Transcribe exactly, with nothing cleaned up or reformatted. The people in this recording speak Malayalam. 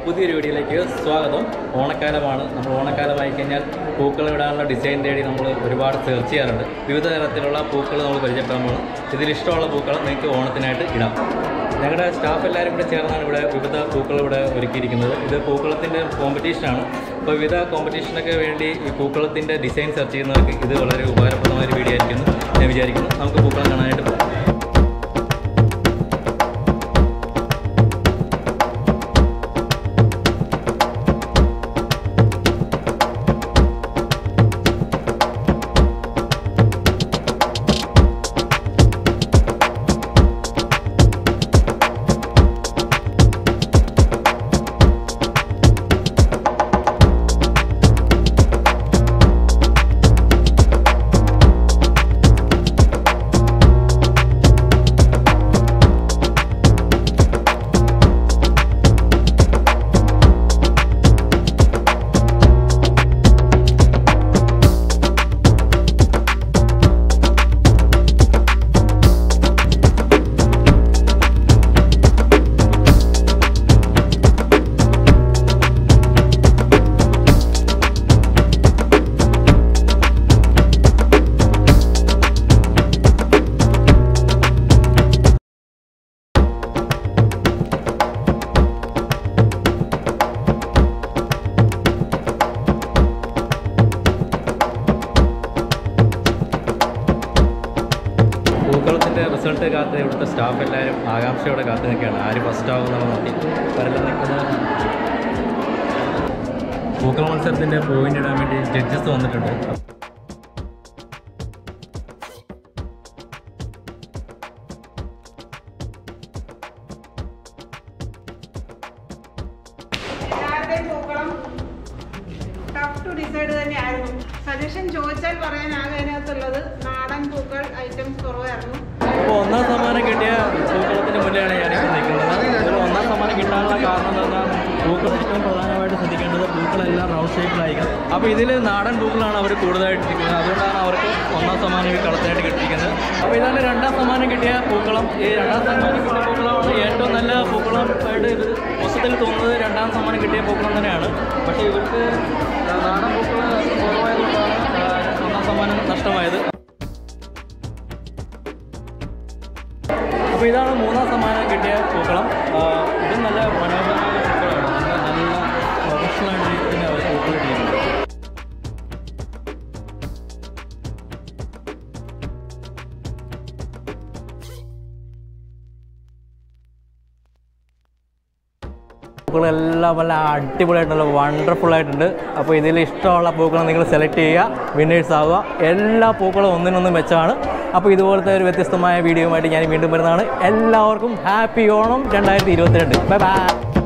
പുതിയൊരു വീഡിയോയിലേക്ക് സ്വാഗതം. ഓണക്കാലമാണ്. നമ്മൾ ഓണക്കാലമായി കഴിഞ്ഞാൽ പൂക്കൾ ഇടാനുള്ള ഡിസൈൻ തേടി നമ്മൾ ഒരുപാട് സെർച്ച് ചെയ്യാറുണ്ട്. വിവിധ തരത്തിലുള്ള പൂക്കൾ നമ്മൾ പരിചയപ്പെടാൻ പോകുന്നു. ഇതിലിഷ്ടമുള്ള പൂക്കൾ നിങ്ങൾക്ക് ഓണത്തിനായിട്ട് ഇടാം. ഞങ്ങളുടെ സ്റ്റാഫ് എല്ലാവരും കൂടെ ചേർന്നാണ് ഇവിടെ വിവിധ പൂക്കൾ ഇവിടെ ഒരുക്കിയിരിക്കുന്നത്. ഇത് പൂക്കളത്തിൻ്റെ കോമ്പറ്റീഷനാണ്. അപ്പോൾ വിവിധ കോമ്പറ്റീഷനൊക്കെ വേണ്ടി ഈ പൂക്കളത്തിൻ്റെ ഡിസൈൻ സെർച്ച് ചെയ്യുന്നവർക്ക് ഇത് വളരെ ഉപകാരപ്രദമായ ഒരു വീഡിയോ ആയിരിക്കും ഞാൻ വിചാരിക്കുന്നു. നമുക്ക് പൂക്കളം കാണാനായിട്ട് പോകാം. പൂക്കളത്തിൻ്റെ റിസൾട്ട് കാത്ത് ഇവിടുത്തെ സ്റ്റാഫ് എല്ലാവരും ആകാംക്ഷയോടെ കാത്തു നിൽക്കുകയാണ്. ആര് ഫസ്റ്റ് ആകുമെന്നുള്ള നോക്കി അവരെല്ലാം നിൽക്കുന്നത്. പൂക്കള മത്സരത്തിൻ്റെ പോയിന്റ് ഇടാൻ വേണ്ടി ജഡ്ജസ് വന്നിട്ടുണ്ട്. ടഫ് ടു ഡിസൈഡ് തന്നെയായിരുന്നു. സജഷൻ ചോദിച്ചാൽ പറയാൻ ആകെ അതിനകത്തുള്ളത് നാടൻ പൂക്കൾ ഐറ്റംസ് കുറവായിരുന്നു. അപ്പോൾ ഒന്നാം സമ്മാനം കിട്ടിയ പൂക്കളത്തിന് മുന്നിലാണ് ഞാനിപ്പോൾ നിൽക്കുന്നത്. ഇതിൽ ഒന്നാം സമ്മാനം കിട്ടാനുള്ള കാരണം എന്ന് പറഞ്ഞാൽ പൂക്കൾ ഏറ്റവും പ്രധാനമായിട്ട് ശ്രദ്ധിക്കേണ്ടത് പൂക്കളെല്ലാം റൗണ്ട് ഷേപ്പിലായിരിക്കും. അപ്പോൾ ഇതിൽ നാടൻ പൂക്കളാണ് അവർ കൂടുതലായിട്ട് ഇരിക്കുന്നത്. അതുകൊണ്ടാണ് അവർക്ക് ഒന്നാം സമ്മാനം ഈ കളത്തിനായിട്ട് കിട്ടിയിരിക്കുന്നത്. അപ്പോൾ ഇതാണ് രണ്ടാം സമ്മാനം കിട്ടിയ പൂക്കളം. ഈ രണ്ടാം സമ്മാനം കിട്ടിയ പൂക്കളമാണ് ഏറ്റവും നല്ല പൂക്കളമായിട്ട് ഇത് മൊത്തത്തിൽ തോന്നുന്നത്. രണ്ടാം സമ്മാനം കിട്ടിയ പൂക്കളം തന്നെയാണ്. പക്ഷേ ഇവർക്ക് നാടൻ പൂക്കൾ കുറവായതുകൊണ്ടാണ് ഒന്നാം സമ്മാനം നഷ്ടമായത്. അപ്പോൾ ഇതാണ് മൂന്നാം സമ്മാനം കിട്ടിയ പൂക്കളം. ഇത് നല്ല മനോഹരമായ പൂക്കളാണ്. നല്ല പ്രൊഫഷണലായിട്ട് തന്നെ അവർ പൂക്കൾ ചെയ്യുന്നത്. പൂക്കളെല്ലാം നല്ല അടിപൊളിയായിട്ടുള്ള വണ്ടർഫുൾ ആയിട്ടുണ്ട്. അപ്പോൾ ഇതിൽ ഇഷ്ടമുള്ള പൂക്കൾ നിങ്ങൾ സെലക്ട് ചെയ്യുക, വിന്നേഴ്സ് ആവുക. എല്ലാ പൂക്കളും ഒന്നിനൊന്നും മെച്ചമാണ്. അപ്പോൾ ഇതുപോലത്തെ ഒരു വ്യത്യസ്തമായ വീഡിയോയുമായിട്ട് ഞാൻ വീണ്ടും വരുന്നതാണ്. എല്ലാവർക്കും ഹാപ്പി ഓണം രണ്ടായിരത്തി ഇരുപത്തിരണ്ട്. Bye by.